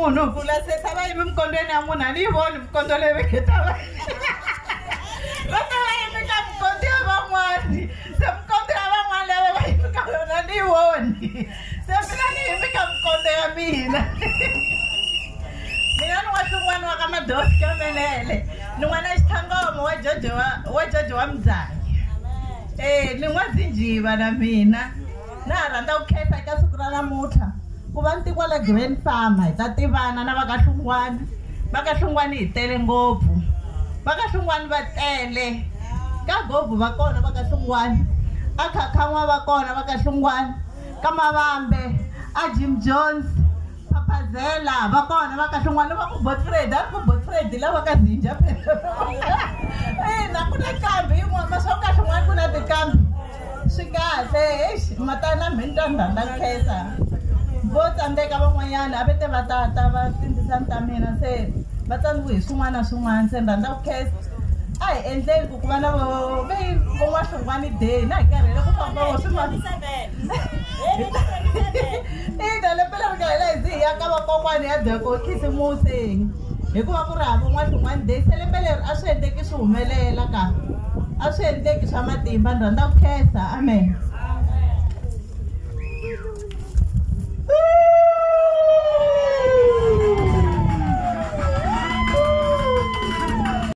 munhu kula se sava yimi mkondweni ya munhu ani yi voni mkondo leyi veketa va va yimi ka mkondo ya van'wani se mkondo ya van'wani lava va yimi ka yona ni yi voni se mina ni yimi ka mkondo ya mina mina ni wa Hlungwani wa ka Madosi ka Melele ni n'wana xithangomo wa Jojo wa Mdzanyi ni n'wa Zinjhiva na mina na rhandza ku khensa eka siku ra namuntlha ku va ni tikwa le Grand Farm hi ta tivana na va ka Hlungwani. Va ka Hlungwani hi tele ngopfu, va ka Hlungwani va tele, ka Gobu va kona va ka Hlungwani, a Khakhan'wa va kona va ka Hlungwani, ka Mavambe a Jim Jones, Papazela va kona va ka Hlungwani, va ku Botfred a ku Botfred lava ka Zinja na ku na kambi yin'wana maswo ka Hlungwani ku na tikambi swi kahle matana mhintanda nda khensa vo tsandzeka van'wanyana a vete va tata va tindzisani ta mina se va tsandziwe hi swin'wana na swin'wana se ni rhandza ku khensa a hi endleni ku va na van'wa Hlungwani day na hi karhele ku famba vo swin'wana ina lepela ri kahela hi zi ya ka vakokwani ya doko khisimusi hikuva ku ri hava n'wa Hlungwani day se lembe leri a swi endleki swi humelela ka a swi endleki swa matimba ni rhandza ku khensa amen.